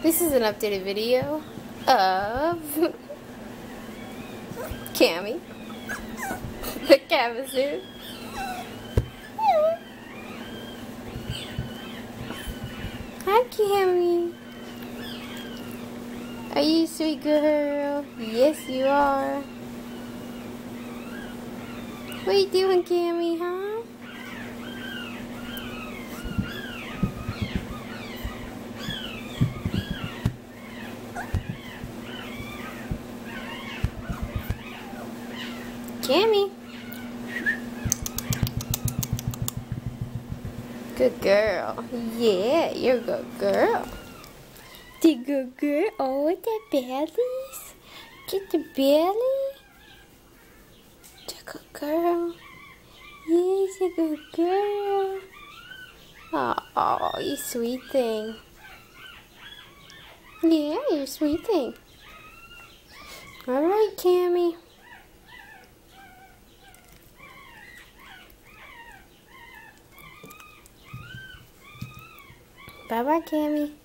This is an updated video of Cammie, the Cammie. Hi, Cammie. Are you a sweet girl? Yes, you are. What are you doing, Cammie, huh? Cammie. Good girl. Yeah, you're a good girl. The good girl. Oh, the bellies. Get the belly. The good girl. Yes, a good girl. Oh, you sweet thing. Yeah, you sweet thing. All right, Cammie. Bye-bye, Cammie.